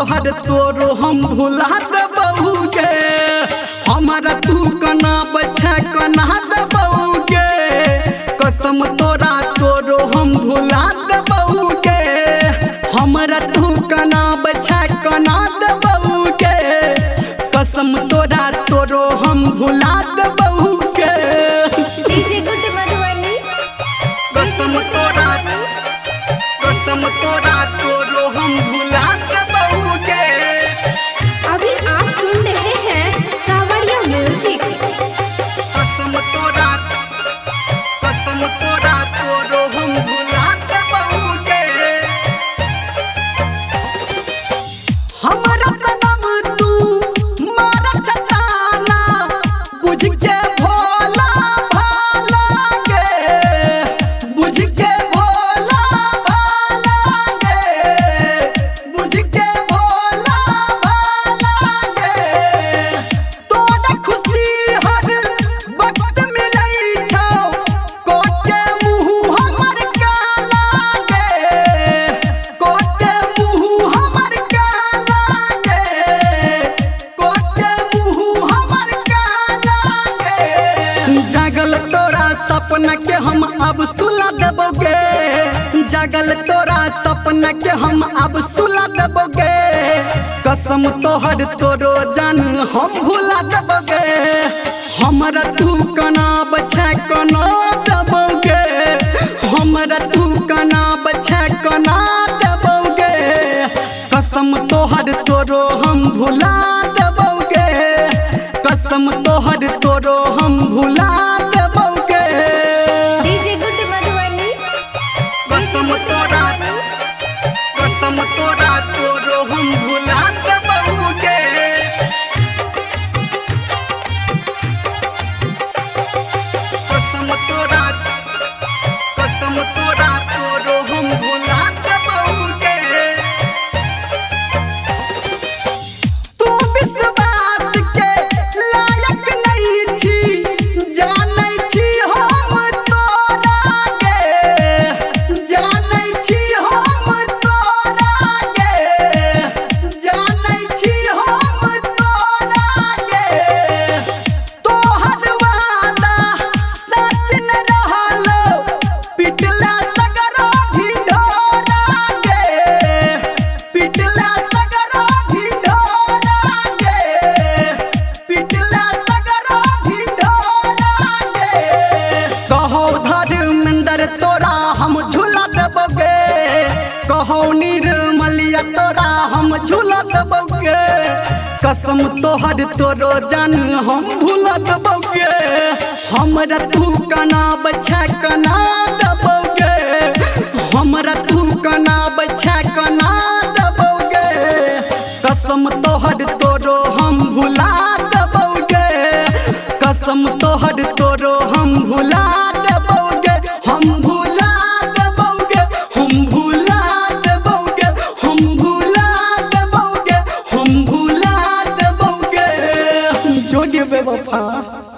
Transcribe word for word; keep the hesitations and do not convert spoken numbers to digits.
तोहर तोरो हम भुला देबहुगे हमारा तू कना बछा कना देबहुगे कसम तोरा तोरो हम भुला देबहुगे हमारा तू कना बछा कना देबहुगे कसम तोरा तोरो हम भुला देबहुगे डीजे गुड मधुबनी कसम तोरा कसम तोरा तोरो हम भुला देबहुगे। अभी आप सुन रहे हैं सावरिया म्यूजिक। कसम तोरा कसम तोरा तोरो हम भुला देबहुगे हमरा सनम तू मार छछाना बुझ के भोला भाला गे बुझ के भोला भाला गे बुझ के भोला भाला गे तोरा खुशी हर वक्त मिलै छौ कोके मुँह हमर काला गे कोके मुँह हमर काला गे कोके मुँह हमर काला गे जागल तोरा सपना के हम अब सुला देबोगे जागल तोरा सपना के हम अब सुला देबोगे कसम तोहर तोरो जान हम भुला देबोगे हमरा तू कना बछा कना देबोगे हमरा तू कना बछा कना देबोगे कसम तोहर तोरो हम भुला देबोगे कसम तोहर तोरो हम भुला देबोगे डीजे गुड मधुबनी कसम तोरा कसम तोरा तोरो हम भुला देबहुगे कसम तोरा कसम तोरा तोरो हम भुला देबहुगे तू विश्वास के लायक नहीं छी जानै छी हम तोरा गे जानै छी हम तोरा गे जानै छी हम तोरा गे तोहर वादा सच न रहलो पिटला सगरो ढिढोरा गे पिटला सगरो ढिढोरा गे पिटला सगरो ढिढोरा गे कहो धर्मेंद्र तोरा हम झूला देबोगे कहो निर्मलिया तोरा हम झूला देबोगे कसम तोहर तोरो जान हम भूला देबोगे हमरा तू कना बछा कना देबोगे हमरा तू कना बछा कना देबोगे कसम तोहर तोरो हम भुला देबोगे कसम तोहर तोरो हम भुला देबोगे हम भुला देबोगे हम भुला देबोगे हम भुला देबोगे हम भुला देबोगे जोगे बेवफा।